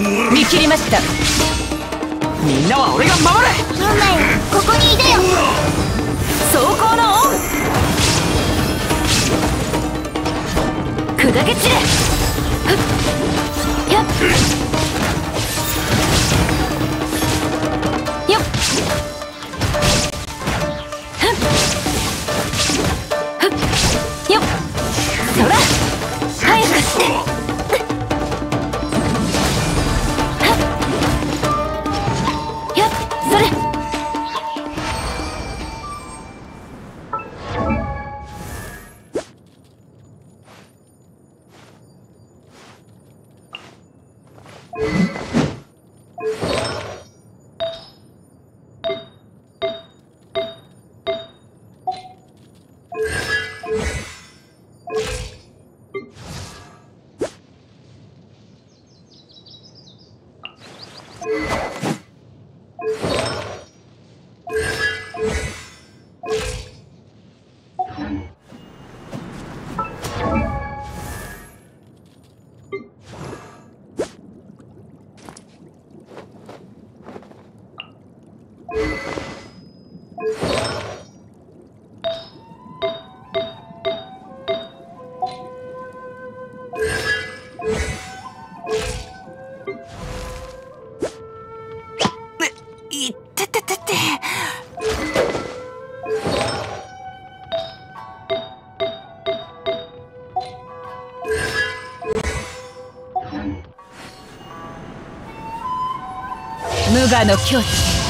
見切りました。 みんなは俺が守る。 運命よ、ここにいでよ。 走行のオン。砕け散れ。やっよっ。よっ。そら早くして。やっそれ。いってててて。無我の境地。